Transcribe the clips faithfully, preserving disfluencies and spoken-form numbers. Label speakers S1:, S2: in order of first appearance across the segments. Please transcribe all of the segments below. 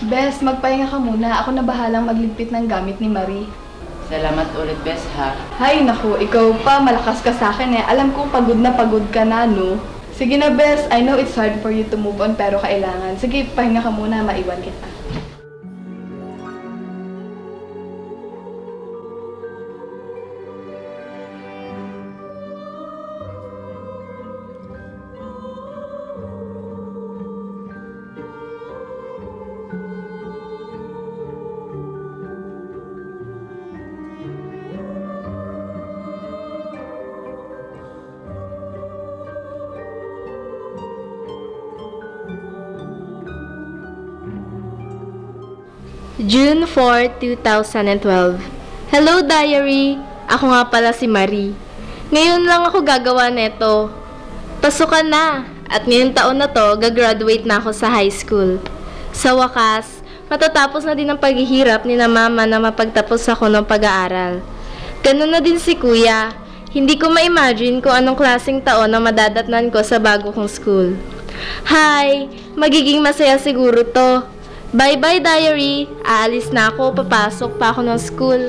S1: Bes, magpahinga ka muna. Ako na bahalang magligpit ng gamit ni Marie.
S2: Salamat ulit, Bes, ha?
S1: Hay, naku, ikaw pa. Malakas ka sa akin eh. Alam ko pagod na pagod ka na, no? Sige na, Bes. I know it's hard for you to move on, pero kailangan. Sige, pahinga ka muna. Maiwan kita.
S3: June fourth, two thousand twelve. Hello, diary! Ako nga pala si Marie. Ngayon lang ako gagawa neto. Pasukan na! At ngayong taon na to, gagraduate na ako sa high school. Sa wakas, matatapos na din ang paghihirap ni na mama na mapagtapos ako ng pag-aaral. Ganun na din si kuya. Hindi ko ma-imagine kung anong klaseng taon na madadatnan ko sa bago kong school. Hi! Magiging masaya siguro to. Bye-bye, diary! Aalis na ako, papasok pa ako ng school.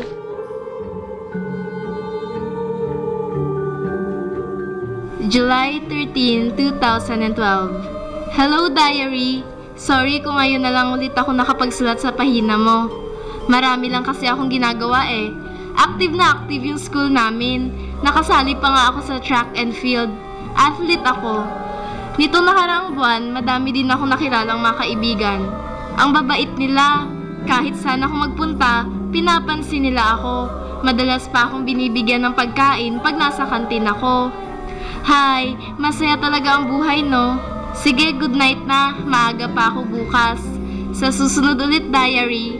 S3: July thirteenth, two thousand twelve. Hello, diary! Sorry kung ngayon na lang ulit ako nakapagsulat sa pahina mo. Marami lang kasi akong ginagawa eh. Active na active yung school namin. Nakasali pa nga ako sa track and field. Athlete ako. Nito nakaraang buwan, madami din ako nakilalang mga kaibigan. Ang babait nila. Kahit saan ako magpunta, pinapansin nila ako. Madalas pa akong binibigyan ng pagkain pag nasa kantin ako. Hi, masaya talaga ang buhay, no? Sige, good night na. Maaga pa ako bukas. Sa susunod ulit, diary.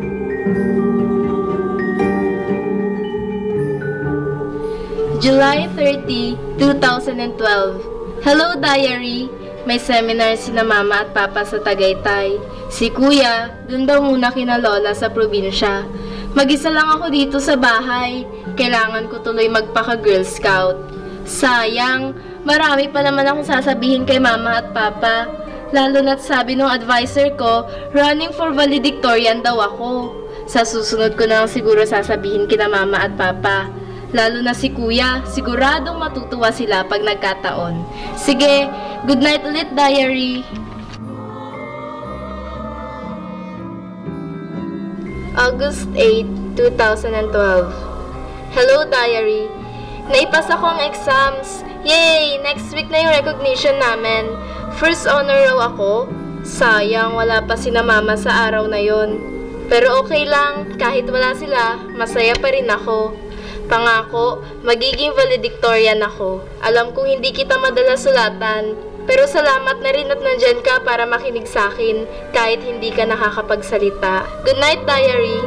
S3: July thirtieth, two thousand twelve. Hello, diary. May seminar sina mama at papa sa Tagaytay. Si kuya, dun daw muna kina lola sa probinsya. Mag-isa lang ako dito sa bahay. Kailangan ko tuloy magpaka-Girl Scout. Sayang, marami pa naman akong sasabihin kay mama at papa. Lalo na't sabi nung advisor ko, running for valedictorian daw ako. Sa susunod ko na lang siguro sasabihin kina mama at papa. Lalo na si kuya, siguradong matutuwa sila pag nagkataon. Sige, good night ulit, diary. August eighth, two thousand twelve. Hello, diary. Naipasa ko ang exams. Yay! Next week na yung recognition namin. First honor raw ako. Sayang, wala pa sina mama sa araw na yon. Pero okay lang, kahit wala sila, masaya pa rin ako. Pangako, magiging valedictorian ako. Alam kong hindi kita madalas sulatan, pero salamat na rin at nandyan ka para makinig sa akin kahit hindi ka nakakapagsalita. Good night, diary!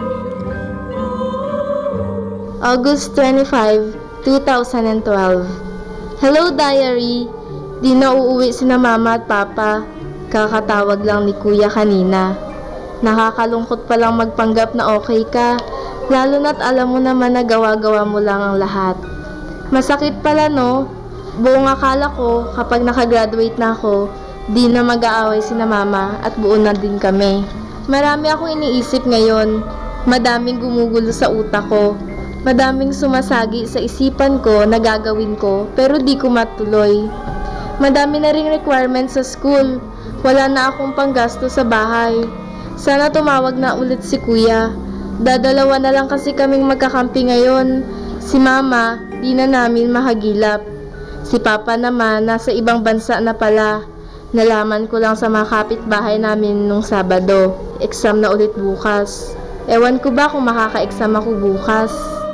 S3: August twenty-fifth, two thousand twelve. Hello, diary! Di na uuwi sina mama at papa. Kakatawag lang ni kuya kanina. Nakakalungkot palang magpanggap na okay ka. Lalo na't alam mo naman na gawa-gawa mo lang ang lahat. Masakit pala, no? Buong akala ko, kapag nakagraduate na ako, di na mag-aaway sina mama at buo na din kami. Marami akong iniisip ngayon. Madaming gumugulo sa utak ko. Madaming sumasagi sa isipan ko na gagawin ko, pero di ko matuloy. Madami na ring requirements sa school. Wala na akong panggasto sa bahay. Sana tumawag na ulit si kuya. Dadalawa na lang kasi kaming magkakampi ngayon. Si mama, di na namin mahagilap. Si papa naman, nasa ibang bansa na pala. Nalaman ko lang sa mga kapitbahay namin nung Sabado. Exam na ulit bukas. Ewan ko ba kung makaka-exam ako bukas.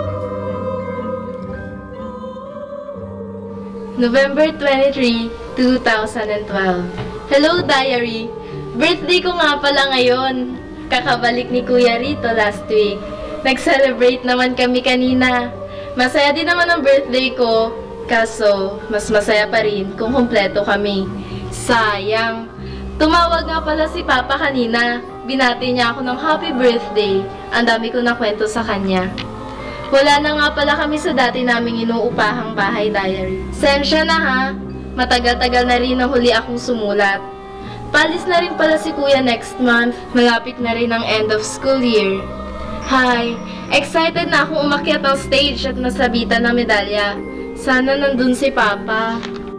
S3: November twenty-third, two thousand twelve. Hello, diary! Birthday ko nga pala ngayon. Kakabalik ni kuya rito last week. Nag-celebrate naman kami kanina. Masaya din naman ang birthday ko. Kaso, mas masaya pa rin kung kumpleto kami. Sayang. Tumawag nga pala si Papa kanina. Binati niya ako ng happy birthday. Ang dami ko na kwento sa kanya. Wala na nga pala kami sa dati naming inuupahang bahay, diary. Sensya na ha. Matagal-tagal na rin na huli akong sumulat. Palis na rin pala si Kuya next month. Malapit na rin ang end of school year. Hi! Excited na akong umakyat ng stage at masabitan ng medalya. Sana nandun si Papa.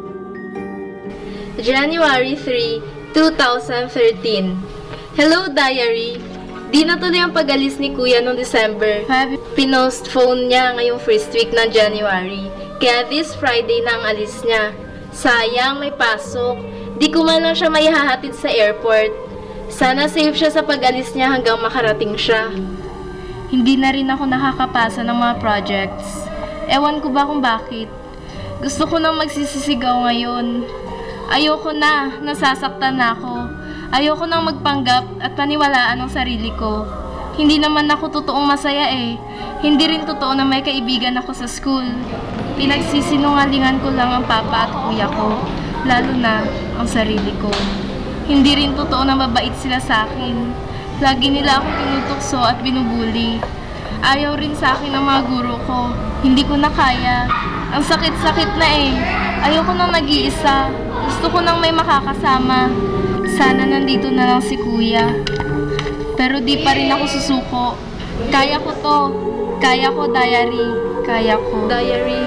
S3: January third, two thousand thirteen. Hello, Diary! Di natuloy ang pag-alis ni Kuya noong December. Pinost phone niya ngayong first week ng January. Kaya this Friday na ang alis niya. Sayang, may pasok. Di ko man lang siya maihahatid sa airport. Sana safe siya sa pag-alis niya hanggang makarating siya. Hindi na rin ako nakakapasa ng mga projects. Ewan ko ba kung bakit. Gusto ko nang magsisisigaw ngayon. Ayoko na, nasasaktan na ako. Ayoko nang magpanggap at paniwalaan ang sarili ko. Hindi naman ako totoong masaya eh. Hindi rin totoo na may kaibigan ako sa school. Pinagsisinungalingan ko lang ang papa at kuya ko, lalo na ang sarili ko. Hindi rin totoo na mabait sila sa akin. Lagi nila ako tinutukso at binubuli. Ayaw rin sa akin ng mga guro ko. Hindi ko na kaya. Ang sakit-sakit na eh. Ayoko nang nag-iisa. Gusto ko nang may makakasama. Sana nandito na lang si kuya. Pero di pa rin ako susuko. Kaya ko to. Kaya ko, Diary. Kaya ko. Diary.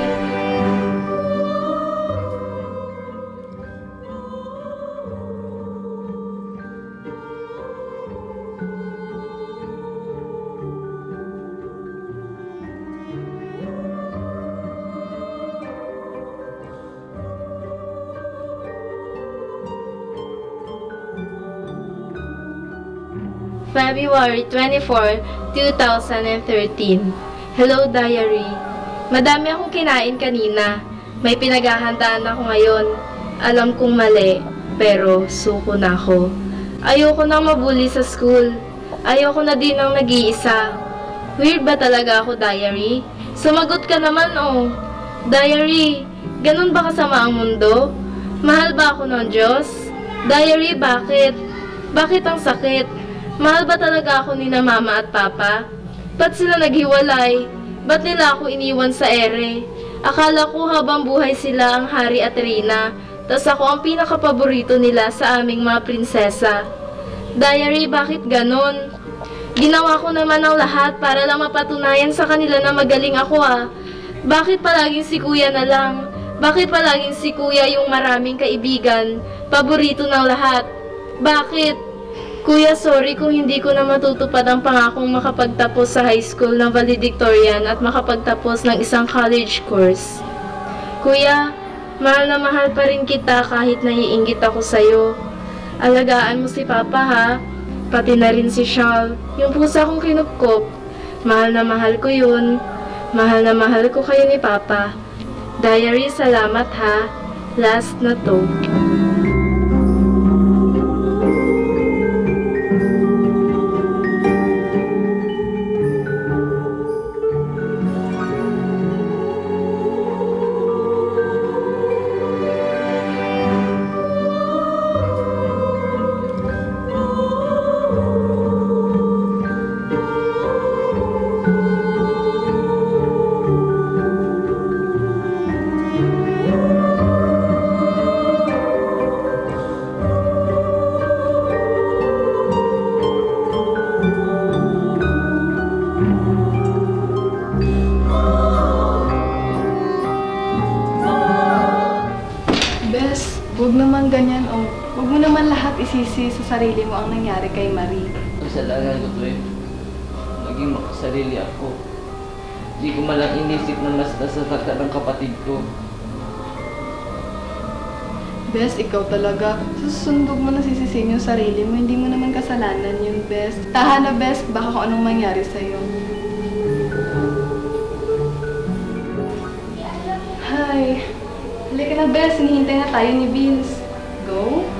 S3: February twenty-fourth, two thousand thirteen. Hello, Diary. Madami akong kinain kanina. May pinaghahandaan ako ngayon. Alam kong mali, pero suko na ako. Ayoko nang mabuli sa school. Ayoko na din ng nag-iisa. Weird ba talaga ako, Diary? Sumagot ka naman, oh. Diary, ganun ba kasama ang mundo? Mahal ba ako ng Diyos? Diary, bakit? Bakit ang sakit? Mahal ba talaga ako ni na mama at papa? Ba't sila naghiwalay? Ba't nila ako iniwan sa ere? Akala ko habang buhay sila ang hari at reyna, tas ako ang pinakapaborito nila sa aming mga prinsesa. Diary, bakit ganon? Ginawa ko naman ang lahat para lang mapatunayan sa kanila na magaling ako ah. Bakit palaging si kuya na lang? Bakit palaging si kuya yung maraming kaibigan, paborito ng lahat? Bakit? Kuya, sorry kung hindi ko na matutupad ang pangakong makapagtapos sa high school ng valedictorian at makapagtapos ng isang college course. Kuya, mahal na mahal pa rin kita kahit naiinggit ako sa'yo. Alagaan mo si Papa ha, pati na rin si Shal, yung pusa kong kinupkop. Mahal na mahal ko yun. Mahal na mahal ko kayo ni Papa. Diary, salamat ha. Last na to.
S1: Huwag naman ganyan, oh. Huwag mo naman lahat isisi sa sarili mo ang nangyari kay Marie.
S2: Kasalanan ko to eh. Naging makasarili ako. Di ko malang inisip na mas nasasaktan ng kapatid ko.
S1: Bes, ikaw talaga. Susundog mo na sisisihin yung sarili mo. Hindi mo naman kasalanan yun, Bes. Tahan na, Bes. Baka kung anong mangyari sa'yo. Hi. Halika na, Bes. Hinihintay na tayo ni Vince. Go.